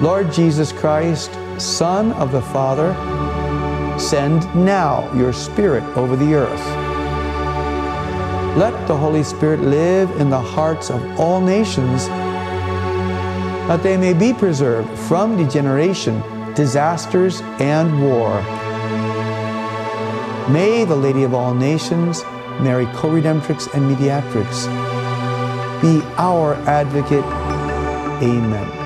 Lord Jesus Christ, Son of the Father, send now your Spirit over the earth. Let the Holy Spirit live in the hearts of all nations, that they may be preserved from degeneration, disasters, and war. May the Lady of all nations, Mary Co-Redemptrix and Mediatrix, be our advocate. Amen.